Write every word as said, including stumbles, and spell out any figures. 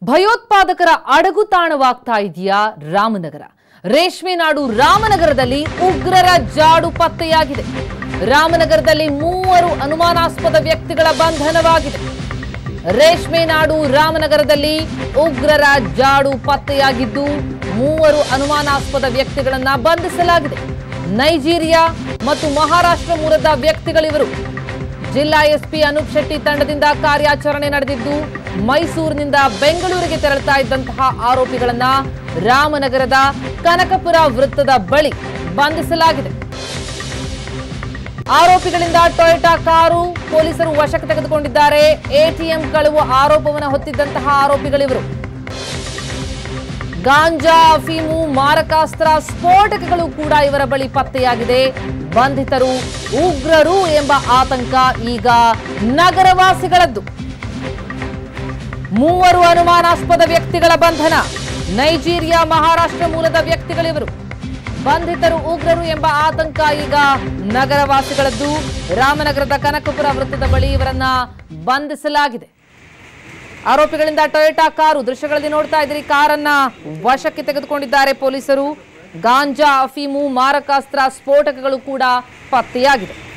ಭಯೋತ್ಪಾದಕರ ಅಡಗುತಾಣವಾಗ್ತಾ ಇದೆಯಾ ರಾಮನಗರ. ರೇಷ್ಮೆ ನಾಡು ರಾಮನಗರದಲ್ಲಿ ಉಗ್ರರ ಜಾಡು ಪತ್ತೆಯಾಗಿದೆ. ರಾಮನಗರದಲ್ಲಿ ಮೂವರು ಅನುಮಾನಾಸ್ಪದ ವ್ಯಕ್ತಿಗಳ ಬಂಧನವಾಗಿದೆ. ರೇಷ್ಮೆ ನಾಡು ರಾಮನಗರದಲ್ಲಿ ಉಗ್ರರ ಜಾಡು ಪತ್ತೆಯಾಗಿದ್ದು ಮೂವರು ಅನುಮಾನಾಸ್ಪದ ವ್ಯಕ್ತಿಗಳನ್ನು ಬಂಧಿಸಲಾಗಿದೆ. ನೈಜೀರಿಯಾ ಮತ್ತು ಮಹಾರಾಷ್ಟ್ರ ಮೂಲದ ವ್ಯಕ್ತಿಗಳಿವರು. ಜಿಲ್ಲಾ ಎಸ್ಪಿ ಅನೂಪ್ ಶೆಟ್ಟಿ ತಂಡದಿಂದ ಕಾರ್ಯಾಚರಣೆ ನಡೆದಿದ್ದು ಮೈಸೂರಿನಿಂದ ಬೆಂಗಳೂರಿಗೆ ತೆರಳುತ್ತಾ ಇದ್ದಂತಹ ಆರೋಪಿಗಳನ್ನ ರಾಮನಗರದ ಕನಕಪುರ ವೃತ್ತದ ಬಳಿ ಬಂಧಿಸಲಾಗಿದೆ. ಆರೋಪಿಗಳಿಂದ ಟೊಯೋಟಾ ಕಾರು ಪೊಲೀಸರು ವಶಕ್ಕೆ ತೆಗೆದುಕೊಂಡಿದ್ದಾರೆ. ಎಟಿಎಂ ಕಳುವು ಆರೋಪವನ್ನು ಹೊತ್ತಿದ್ದಂತಹ ಆರೋಪಿಗಳಿವರು. ಗಾಂಜಾ, ಅಫೀಮು, ಮಾರಕಾಸ್ತ್ರ, ಸ್ಫೋಟಕಗಳು ಕೂಡ ಇವರ ಬಳಿ ಪತ್ತೆಯಾಗಿದೆ. ಬಂಧಿತರು ಉಗ್ರರು ಎಂಬ ಆತಂಕ ಈಗ ನಗರವಾಸಿಗಳದ್ದು. ಮೂವರು ಅನುಮಾನಾಸ್ಪದ ವ್ಯಕ್ತಿಗಳ ಬಂಧನ. ನೈಜೀರಿಯಾ, ಮಹಾರಾಷ್ಟ್ರ ಮೂಲದ ವ್ಯಕ್ತಿಗಳಿವರು. ಬಂಧಿತರು ಉಗ್ರರು ಎಂಬ ಆತಂಕ ಈಗ ನಗರವಾಸಿಗಳದ್ದು. ರಾಮನಗರದ ಕನಕಪುರ ವೃತ್ತದ ಬಳಿ ಇವರನ್ನ ಬಂಧಿಸಲಾಗಿದೆ. ಆರೋಪಿಗಳಿಂದ ಟೊಯೋಟಾ ಕಾರು ದೃಶ್ಯಗಳಲ್ಲಿ ನೋಡ್ತಾ ಇದ್ದೀರಿ. ಕಾರನ್ನ ವಶಕ್ಕೆ ತೆಗೆದುಕೊಂಡಿದ್ದಾರೆ ಪೊಲೀಸರು. ಗಾಂಜಾ, ಅಫೀಮು, ಮಾರಕಾಸ್ತ್ರ, ಸ್ಫೋಟಕಗಳು ಕೂಡ ಪತ್ತೆಯಾಗಿದೆ.